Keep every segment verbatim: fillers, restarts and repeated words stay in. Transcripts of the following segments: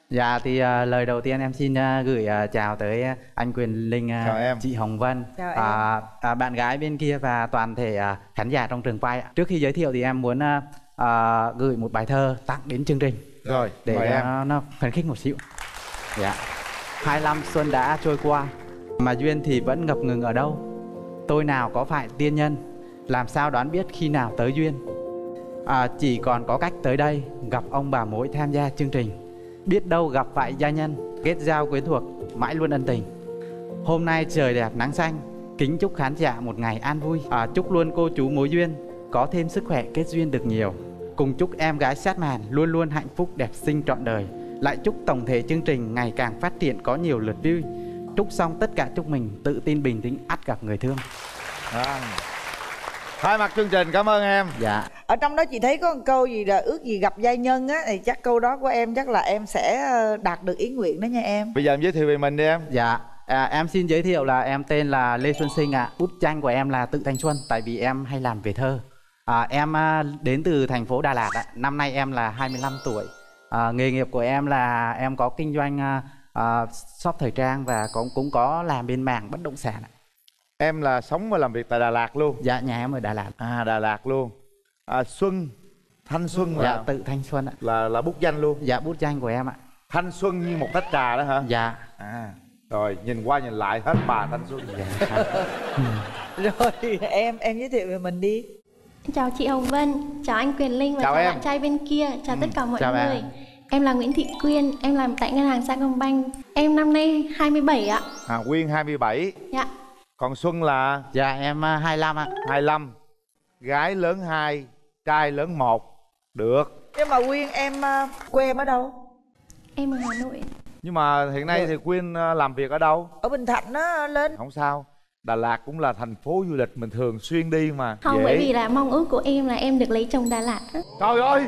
Dạ thì uh, lời đầu tiên em xin uh, gửi uh, chào tới uh, anh Quyền Linh, uh, chào em. chị Hồng Vân, chào em. Uh, uh, bạn gái bên kia và toàn thể uh, khán giả trong trường quay. Trước khi giới thiệu thì em muốn uh, uh, gửi một bài thơ tặng đến chương trình. Rồi, để mời em. nó, nó phấn khích một xíu. Dạ. Hai năm xuân đã trôi qua mà duyên thì vẫn ngập ngừng ở đâu. Tôi nào có phải tiên nhân, làm sao đoán biết khi nào tới duyên. À, chỉ còn có cách tới đây gặp ông bà mối tham gia chương trình. Biết đâu gặp phải gia nhân, kết giao quyến thuộc, mãi luôn ân tình. Hôm nay trời đẹp nắng xanh, kính chúc khán giả một ngày an vui. À, chúc luôn cô chú mối duyên có thêm sức khỏe, kết duyên được nhiều. Cùng chúc em gái sát màn luôn luôn hạnh phúc đẹp xinh trọn đời. Lại chúc tổng thể chương trình ngày càng phát triển, có nhiều lượt view. Chúc xong tất cả chúc mình tự tin bình tĩnh ắt gặp người thương. À. Thay mặt chương trình cảm ơn em. Dạ. Ở trong đó chị thấy có một câu gì là ước gì gặp gia nhân á, thì chắc câu đó của em chắc là em sẽ đạt được ý nguyện đó nha em. Bây giờ em giới thiệu về mình đi em. Dạ. À, em xin giới thiệu là em tên là Lê Xuân Sinh ạ. À. Bút tranh của em là Tự Thanh Xuân, tại vì em hay làm về thơ. À, em đến từ thành phố Đà Lạt ạ. Năm nay em là hai mươi lăm tuổi. À, nghề nghiệp của em là em có kinh doanh uh, shop thời trang và cũng cũng có làm bên mảng bất động sản ạ. Em là sống và làm việc tại Đà Lạt luôn? Dạ, nhà em ở Đà Lạt. À, Đà Lạt luôn. À, Xuân, Thanh Xuân là... Dạ, Tự Thanh Xuân ạ. Là là bút danh luôn? Dạ, bút danh của em ạ. Thanh Xuân như một tách trà đó hả? Dạ. À, rồi nhìn qua nhìn lại hết bà Thanh Xuân. Dạ. Rồi em em giới thiệu về mình đi. Chào chị Hồng Vân, chào anh Quyền Linh và chào, chào em. bạn trai bên kia, chào ừ. tất cả mọi chào người. bạn. Em là Nguyễn Thị Quyên, em làm tại ngân hàng Sacombank. Em năm nay hai mươi bảy ạ. À, Quyên hai mươi bảy. Dạ. Còn Xuân là? Dạ, em hai mươi lăm ạ. hai mươi lăm. Gái lớn hai, trai lớn một. Được. Nhưng mà Quyên em quê em ở đâu? Em ở Hà Nội. Nhưng mà hiện nay thì Quyên làm việc ở đâu? Ở Bình Thạnh á lên. Không sao. Đà Lạt cũng là thành phố du lịch mình thường xuyên đi mà. Không, dễ. bởi vì là mong ước của em là em được lấy chồng Đà Lạt á. Trời ơi.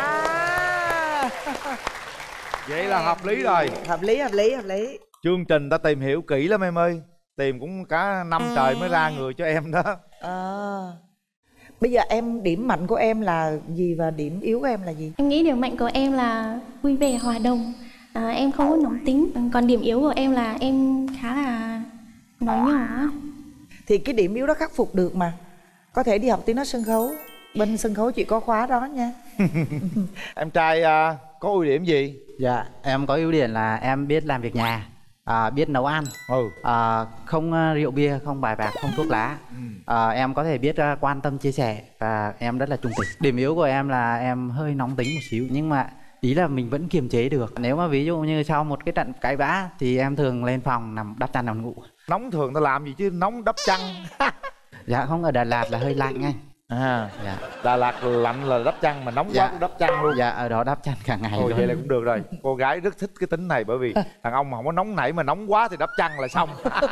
À. Vậy là hợp lý rồi. Hợp lý, hợp lý, hợp lý. Chương trình ta tìm hiểu kỹ lắm em ơi. Tìm cũng cả năm trời mới ra người cho em đó. À. Bây giờ em điểm mạnh của em là gì và điểm yếu của em là gì? Em nghĩ điểm mạnh của em là vui vẻ, hòa đồng. À, em không có nóng tính. Còn điểm yếu của em là em khá là nói nhỏ. Thì cái điểm yếu đó khắc phục được mà. Có thể đi học tiếng nói sân khấu. Bên sân khấu chị có khóa đó nha. Em trai uh, có ưu điểm gì? Dạ, em có ưu điểm là em biết làm việc nhà, à, biết nấu ăn, ừ. à, không uh, rượu bia, không bài bạc, không thuốc lá. ừ. à, Em có thể biết uh, quan tâm, chia sẻ và em rất là trung tình. Điểm yếu của em là em hơi nóng tính một xíu, nhưng mà ý là mình vẫn kiềm chế được. Nếu mà ví dụ như sau một cái trận cãi vã thì em thường lên phòng nằm đắp chăn nằm ngủ. Nóng thường ta làm gì chứ nóng đắp chăn. Dạ không, ở Đà Lạt là hơi lạnh anh. À, dạ. Đà Lạt lạnh là đắp chăn, mà nóng dạ. quá cũng đắp chăn luôn. Dạ, ở đó đắp chăn cả ngày. Ồ, luôn. vậy là cũng được rồi. Cô gái rất thích cái tính này, bởi vì thằng ông mà không có nóng nảy mà nóng quá thì đắp chăn là xong.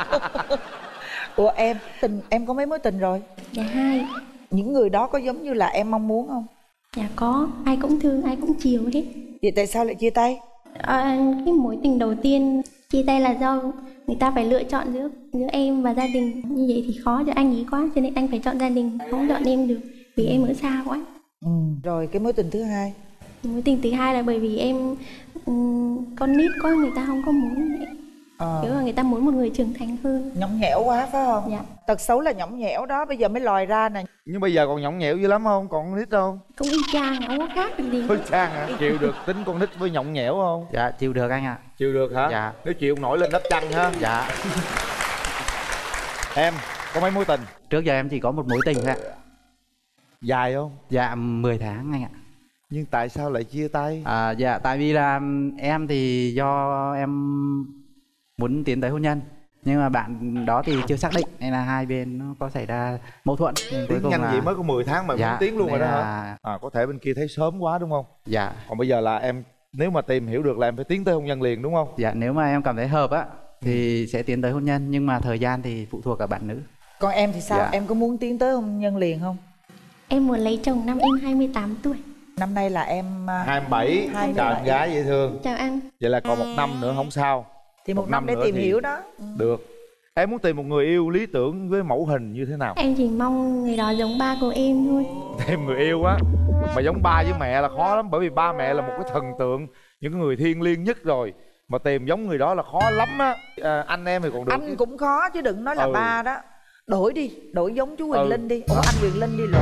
Ủa em, tình em có mấy mối tình rồi? Dạ hai. Những người đó có giống như là em mong muốn không? Dạ có, ai cũng thương, ai cũng chiều hết. Vậy tại sao lại chia tay? À, cái mối tình đầu tiên chia tay là do người ta phải lựa chọn giữa giữa em và gia đình. Như vậy thì khó cho anh ấy quá, cho nên anh phải chọn gia đình, không chọn em được vì em ở xa quá. Ừ. Rồi cái mối tình thứ hai? Mối tình thứ hai là bởi vì em um, con nít quá, người ta không có muốn vậy. À. Kiểu là người ta muốn một người trưởng thành hơn. Nhõng nhẽo quá phải không? Dạ. Tật xấu là nhõng nhẽo đó, bây giờ mới lòi ra nè. Nhưng bây giờ còn nhõng nhẽo dữ lắm không? Còn con nít không? Cũng y chang, không có khác được gì. Hơi chang hả? Chịu được tính con nít với nhõng nhẽo không? Dạ, chịu được anh ạ. Chịu được hả? Dạ. Nếu chịu nổi lên đắp chăn ha. Dạ. Em có mấy mối tình? Trước giờ em chỉ có một mối tình thôi ạ. Dài không? Dạ, mười tháng anh ạ. Nhưng tại sao lại chia tay? À, dạ, tại vì là em thì do em muốn tiến tới hôn nhân, nhưng mà bạn đó thì chưa xác định nên là hai bên nó có xảy ra mâu thuẫn. Nhưng cuối Tiến cùng nhanh là... vậy mới có mười tháng mà dạ, muốn tiến luôn rồi đó là... hả? À, có thể bên kia thấy sớm quá đúng không? Dạ. Còn bây giờ là em nếu mà tìm hiểu được là em phải tiến tới hôn nhân liền đúng không? Dạ, nếu mà em cảm thấy hợp á thì sẽ tiến tới hôn nhân, nhưng mà thời gian thì phụ thuộc ở bạn nữ. Còn em thì sao? Dạ. Em có muốn tiến tới hôn nhân liền không? Em muốn lấy chồng năm em hai mươi tám tuổi. Năm nay là em hai mươi bảy. hai mươi Chào bảy. em gái dễ thương. Chào anh. Vậy là còn một năm nữa không sao. Thì một, một năm, năm để nữa tìm thì- hiểu đó. Được. Em muốn tìm một người yêu lý tưởng với mẫu hình như thế nào? Em chỉ mong người đó giống ba của em thôi. Thêm người yêu á mà giống ba với mẹ là khó lắm, bởi vì ba mẹ là một cái thần tượng những người thiêng liêng nhất rồi, mà tìm giống người đó là khó lắm á. À, anh em thì còn được. Anh chứ. cũng khó chứ đừng nói là Ừ. ba đó. Đổi đi, đổi giống chú Quyền Ừ. Linh đi. Ủa anh Quyền Linh đi lộn.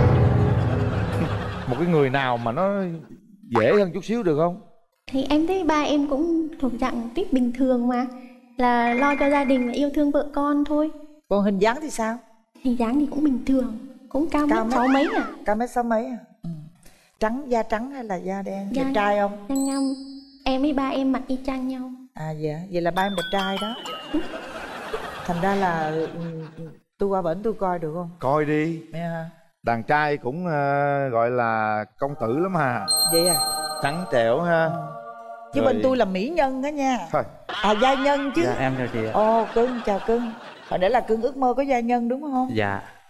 Một cái người nào mà nó dễ hơn chút xíu được không? Thì em thấy ba em cũng thuộc dạng tiếp bình thường mà, là lo cho gia đình và yêu thương vợ con thôi. Còn hình dáng thì sao? Hình dáng thì cũng bình thường, cũng cao Cao mét mét. sáu mấy à. Cao mét sáu mấy à? Ừ. Trắng, da trắng hay là da đen? Da Đẹp trai không? Nhanh nhau. Em với ba em mặt y chang nhau. À dạ, vậy là ba em đẹp trai đó. Thành ra là ừ, tôi qua bển tôi coi được không? Coi đi. Nghe hả? Đàn trai cũng uh, gọi là công tử lắm hà. Vậy à? Trắng trẻo ha. Chứ Rồi. bên tôi là mỹ nhân đó nha. Thôi. À gia nhân chứ. Dạ em chào chị ạ. Ồ cưng, chào cưng. Hồi nãy là cưng ước mơ có gia nhân đúng không? Dạ. Ừ.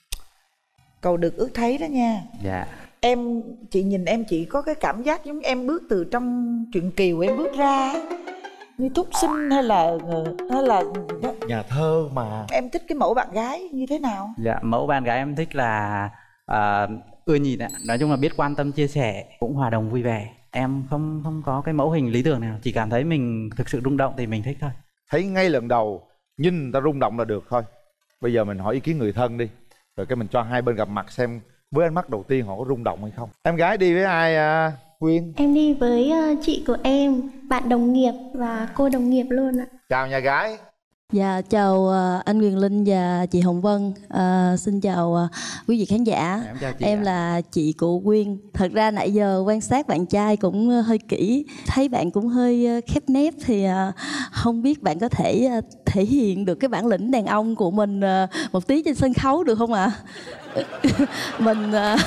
Cầu được ước thấy đó nha. Dạ. Em, chị nhìn em chị có cái cảm giác giống em bước từ trong truyện Kiều em bước ra, như Thúc Sinh hay là hay là Nhà thơ mà. em thích cái mẫu bạn gái như thế nào? Dạ, mẫu bạn gái em thích là à, ưa nhìn ạ. Nói chung là biết quan tâm chia sẻ, cũng hòa đồng vui vẻ. Em không không có cái mẫu hình lý tưởng nào, chỉ cảm thấy mình thực sự rung động thì mình thích thôi. Thấy ngay lần đầu nhìn người ta rung động là được thôi. Bây giờ mình hỏi ý kiến người thân đi, rồi cái mình cho hai bên gặp mặt xem với ánh mắt đầu tiên họ có rung động hay không. Em gái đi với ai à, Quyên? Em đi với uh, chị của em, bạn đồng nghiệp và cô đồng nghiệp luôn ạ. Chào nhà gái. Dạ chào uh, anh Quyền Linh và chị Hồng Vân. Uh, xin chào uh, quý vị khán giả. Em chào chị Em ạ. là chị của Quyên. Thật ra nãy giờ quan sát bạn trai cũng uh, hơi kỹ, thấy bạn cũng hơi uh, khép nép thì uh, không biết bạn có thể uh, thể hiện được cái bản lĩnh đàn ông của mình uh, một tí trên sân khấu được không ạ? Mình uh...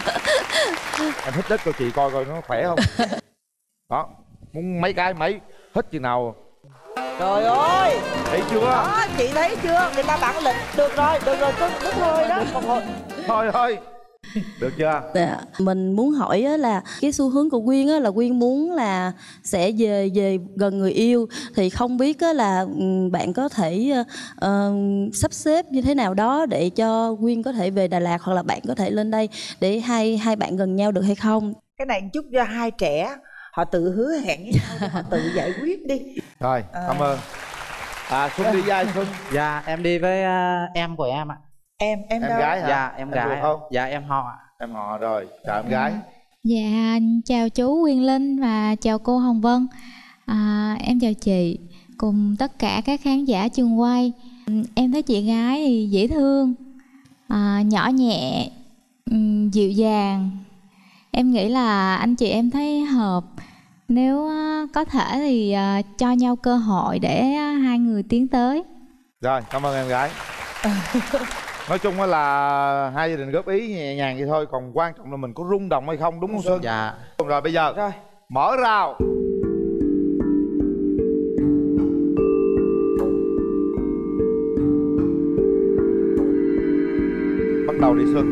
Em hít đất cho chị coi coi nó khỏe không. Đó, muốn mấy cái mấy hít chừng nào. Trời ơi, Thấy chưa? đó chị thấy chưa, người ta bản lĩnh. Được rồi, được rồi, cưng, đúng thôi đó. Còn hồi Thôi thôi. Được chưa? Dạ. Mình muốn hỏi á là cái xu hướng của Quyên á là Quyên muốn là sẽ về về gần người yêu, thì không biết á là ừm, bạn có thể uh, sắp xếp như thế nào đó để cho Quyên có thể về Đà Lạt, hoặc là bạn có thể lên đây để hai hai bạn gần nhau được hay không? cái này chúc cho hai trẻ họ tự hứa hẹn với nhau, họ tự giải quyết đi. Rồi, cảm ơn. À, Xuân đi với ai Xuân? Dạ, em đi với uh, em của em ạ. Em, em Em đâu? gái hả? Dạ, em Em gái. ruột ạ. không? Dạ, em họ ạ. Em họ rồi, chào em gái. Dạ, chào chú Quyền Linh và chào cô Hồng Vân. À, em chào chị cùng tất cả các khán giả trường quay. Em thấy chị gái thì dễ thương, à, nhỏ nhẹ, um, dịu dàng. Em nghĩ là anh chị em thấy hợp. Nếu uh, có thể thì uh, cho nhau cơ hội để uh, hai người tiến tới. Rồi, cảm ơn em gái. Nói chung là hai gia đình góp ý nhẹ nhàng vậy thôi, còn quan trọng là mình có rung động hay không, đúng không Xuân? Dạ. Rồi bây giờ Rồi. mở rào. Bắt đầu đi Xuân.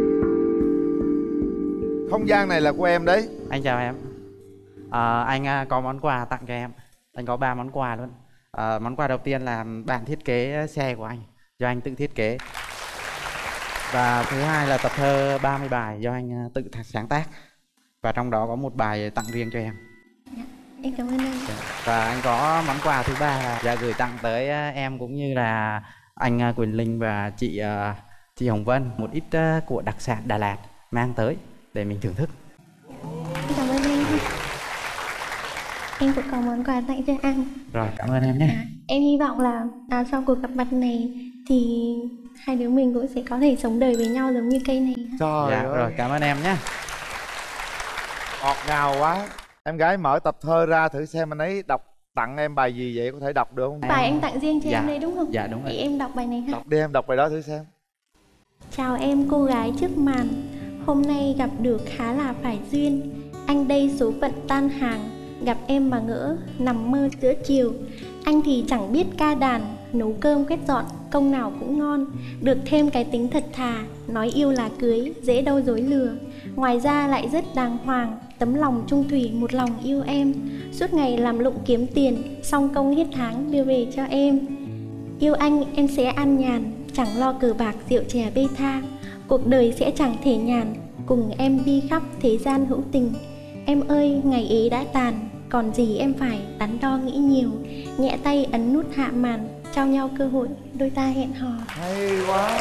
Không gian này là của em đấy. Anh chào em. À, anh à, có món quà tặng cho em. Anh có ba món quà luôn. À, món quà đầu tiên là bản thiết kế xe của anh, do anh tự thiết kế. Và thứ hai là tập thơ ba mươi bài do anh à, tự sáng tác. Và trong đó có một bài tặng riêng cho em. Em cảm ơn anh. Và anh có món quà thứ ba là dạ, gửi tặng tới à, em cũng như là anh à, Quyền Linh và chị à, chị Hồng Vân một ít à, của đặc sản Đà Lạt mang tới để mình thưởng thức. Em cảm ơn anh. Em cũng có món quà tặng cho anh. Rồi, cảm ơn em nhé. À, em hy vọng là à, sau cuộc gặp mặt này thì hai đứa mình cũng sẽ có thể sống đời với nhau giống như cây này. Trời Dạ, ơi. rồi, cảm ơn em nhé. Ngọt ngào quá. Em gái mở tập thơ ra thử xem anh ấy đọc tặng em bài gì vậy, có thể đọc được không? Bài anh tặng riêng cho Dạ. em đây đúng không? Dạ, đúng rồi. Thì em đọc bài này ha. Đọc đi em, đọc bài đó thử xem. Chào em cô gái trước màn, hôm nay gặp được khá là phải duyên. Anh đây số phận tan hàng, gặp em mà ngỡ nằm mơ giữa chiều. Anh thì chẳng biết ca đàn, nấu cơm quét dọn, công nào cũng ngon. Được thêm cái tính thật thà, nói yêu là cưới, dễ đâu dối lừa. Ngoài ra lại rất đàng hoàng, tấm lòng trung thủy một lòng yêu em. Suốt ngày làm lụng kiếm tiền, xong công hết tháng đưa về cho em. Yêu anh em sẽ an nhàn, chẳng lo cờ bạc rượu chè bê tha. Cuộc đời sẽ chẳng thể nhàn, cùng em đi khắp thế gian hữu tình. Em ơi ngày ấy đã tàn, còn gì em phải đắn đo nghĩ nhiều. Nhẹ tay ấn nút hạ màn, trao nhau cơ hội đôi ta hẹn hò. Hay quá.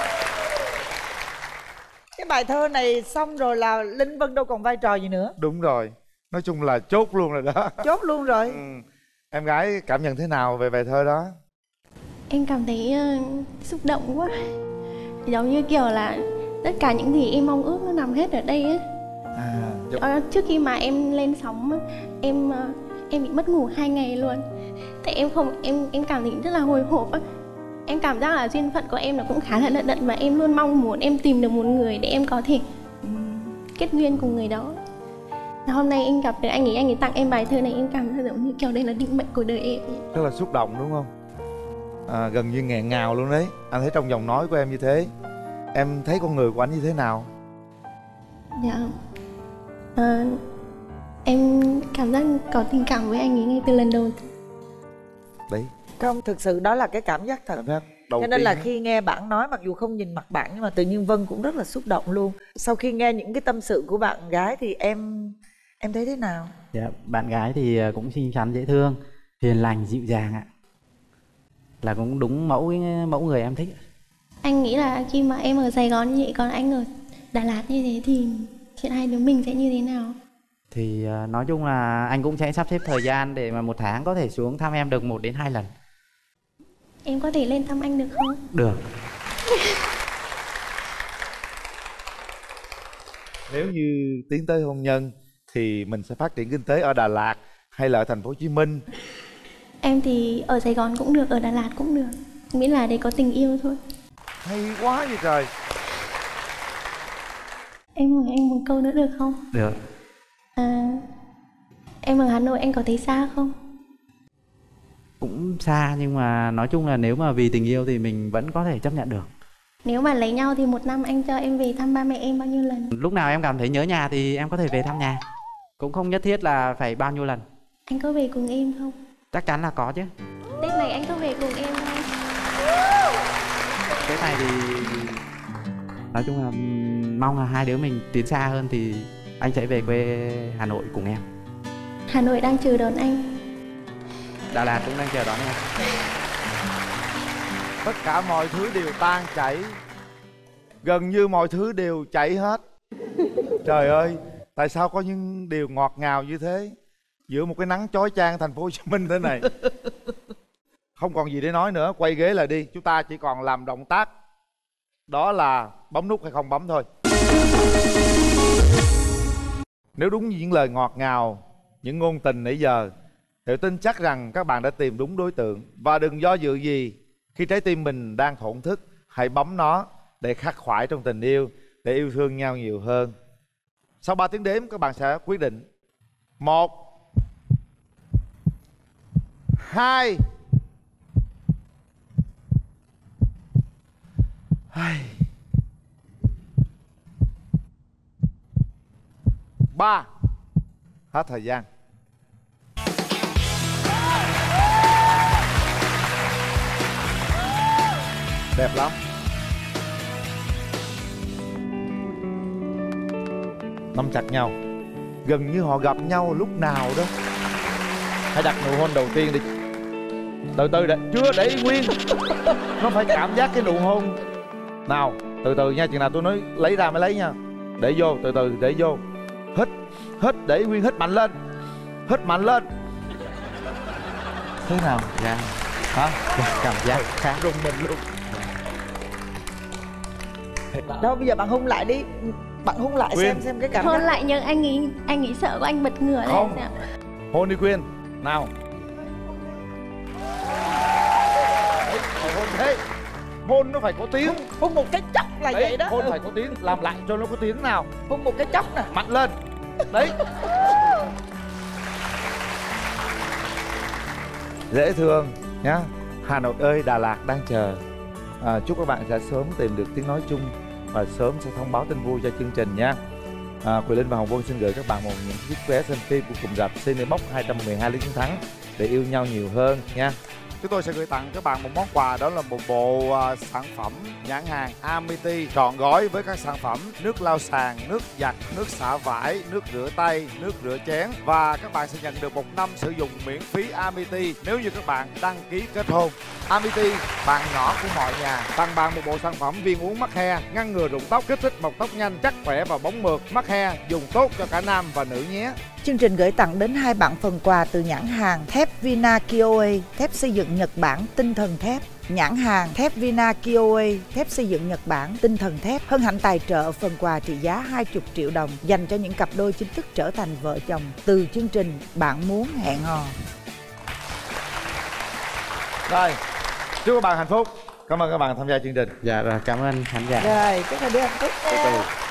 Cái bài thơ này xong rồi là Linh Vân đâu còn vai trò gì nữa. Đúng rồi, nói chung là chốt luôn rồi đó. Chốt luôn rồi. Ừ. Em gái cảm nhận thế nào về bài thơ đó? Em cảm thấy uh, xúc động quá. Giống như kiểu là tất cả những gì em mong ước nó nằm hết ở đây ấy. À, chúc... Ờ, trước khi mà em lên sóng em uh, em bị mất ngủ hai ngày luôn. Tại em không em em cảm thấy rất là hồi hộp á. Em cảm giác là duyên phận của em nó cũng khá là lận đận, và em luôn mong muốn em tìm được một người để em có thể um, kết duyên cùng người đó. Và hôm nay em gặp được anh ấy, anh ấy tặng em bài thơ này, em cảm thấy giống như kiểu đây là định mệnh của đời em. Rất là xúc động đúng không? À, gần như nghẹn ngào luôn đấy. Anh thấy trong giọng nói của em như thế. Em thấy con người của anh như thế nào? Dạ à, em cảm giác có tình cảm với anh ấy ngay từ lần đầu. Đấy. Không, thực sự đó là cái cảm giác thật. Cảm giác đầu Cho nên là tiên khi nghe bạn nói, mặc dù không nhìn mặt bạn nhưng mà tự nhiên Vân cũng rất là xúc động luôn. Sau khi nghe những cái tâm sự của bạn gái thì em em thấy thế nào? Dạ, bạn gái thì cũng xinh xắn dễ thương, hiền lành dịu dàng ạ. Là cũng đúng mẫu mẫu người em thích. Anh nghĩ là khi mà em ở Sài Gòn như vậy, còn anh ở Đà Lạt như thế thì chuyện hai đứa mình sẽ như thế nào? Thì nói chung là anh cũng sẽ sắp xếp thời gian để mà một tháng có thể xuống thăm em được một đến hai lần. Em có thể lên thăm anh được không? Được. Nếu như tiến tới hôn nhân thì mình sẽ phát triển kinh tế ở Đà Lạt hay là ở thành phố Hồ Chí Minh? Em thì ở Sài Gòn cũng được, ở Đà Lạt cũng được, miễn là để có tình yêu thôi. Hay quá vậy trời. Em hỏi anh một câu nữa được không? Được. À, em ở Hà Nội anh có thấy xa không? Cũng xa, nhưng mà nói chung là nếu mà vì tình yêu thì mình vẫn có thể chấp nhận được. Nếu mà lấy nhau thì một năm anh cho em về thăm ba mẹ em bao nhiêu lần? Lúc nào em cảm thấy nhớ nhà thì em có thể về thăm nhà. Cũng không nhất thiết là phải bao nhiêu lần. Anh có về cùng em không? Chắc chắn là có chứ. Tết này anh có về cùng em không? Tết này thì nói chung là mong là hai đứa mình tiến xa hơn thì anh sẽ về quê Hà Nội cùng em. Hà Nội đang chờ đón anh. Đà Lạt cũng đang chờ đón em. Tất cả mọi thứ đều tan chảy. Gần như mọi thứ đều chảy hết. Trời ơi, tại sao có những điều ngọt ngào như thế giữa một cái nắng chói chang thành phố Hồ Chí Minh thế này? Không còn gì để nói nữa, quay ghế lại đi. Chúng ta chỉ còn làm động tác đó là bấm nút hay không bấm thôi. Nếu đúng những lời ngọt ngào, những ngôn tình nãy giờ, thì tin chắc rằng các bạn đã tìm đúng đối tượng. Và đừng do dự gì, khi trái tim mình đang thổn thức, hãy bấm nó để khắc khoải trong tình yêu, để yêu thương nhau nhiều hơn. Sau ba tiếng đếm các bạn sẽ quyết định. Một, hai, hai, ba. Hết thời gian. Đẹp lắm. Nắm chặt nhau. Gần như họ gặp nhau lúc nào đó. Hãy đặt nụ hôn đầu tiên đi. Từ từ để, chưa để ý nguyên. Nó phải cảm giác cái nụ hôn. Nào, từ từ nha, chừng nào tôi nói lấy ra mới lấy nha. Để vô, từ từ để vô. Hít, hít, để ý nguyên, hít mạnh lên. Hít mạnh lên. Thế nào? Dạ. Hả? Cảm giác khác. Rùng mình luôn. Đâu bây giờ bạn hôn lại đi. Bạn hôn lại Quyên. xem xem cái cảm Hôn giác. lại nhưng anh nghĩ anh nghĩ sợ của anh bật ngửa lên. Không. Hôn đi Quyên. Nào. Đấy, hôn thế. Hôn nó phải có tiếng. Hôn, hôn một cái chốc là Đấy, vậy đó. hôn Ừ. phải có tiếng. Làm lại cho nó có tiếng nào. Hôn một cái chốc nè. Mạnh lên. Đấy. Dễ thương nhá. Hà Nội ơi, Đà Lạt đang chờ. à, Chúc các bạn sẽ sớm tìm được tiếng nói chung và sớm sẽ thông báo tin vui cho chương trình nha. à, Quyền Linh và Hồng Vân xin gửi các bạn một những chiếc vé xem phim của cùng rạp Cinebox hai trăm mười hai Lý Chiến Thắng để yêu nhau nhiều hơn nha. chúng tôi sẽ gửi tặng các bạn một món quà, đó là một bộ uh, sản phẩm nhãn hàng Amity trọn gói với các sản phẩm nước lau sàn, nước giặt, nước xả vải, nước rửa tay, nước rửa chén, và các bạn sẽ nhận được một năm sử dụng miễn phí Amity nếu như các bạn đăng ký kết hôn. Amity, bạn nhỏ của mọi nhà, tặng bạn một bộ sản phẩm viên uống mắc he, ngăn ngừa rụng tóc, kích thích mọc tóc nhanh, chắc khỏe và bóng mượt. Mắc he dùng tốt cho cả nam và nữ nhé. Chương trình gửi tặng đến hai bạn phần quà từ nhãn hàng thép Vina Kioe, thép xây dựng Nhật Bản, tinh thần thép. Nhãn hàng thép Vina Kioe, thép xây dựng Nhật Bản, tinh thần thép hân hạnh tài trợ phần quà trị giá hai mươi triệu đồng dành cho những cặp đôi chính thức trở thành vợ chồng từ chương trình Bạn Muốn Hẹn Hò. Rồi, chúc các bạn hạnh phúc. Cảm ơn các bạn tham gia chương trình. Dạ rồi, cảm ơn khán giả. Rồi, chúc hai đứa hạnh phúc nha.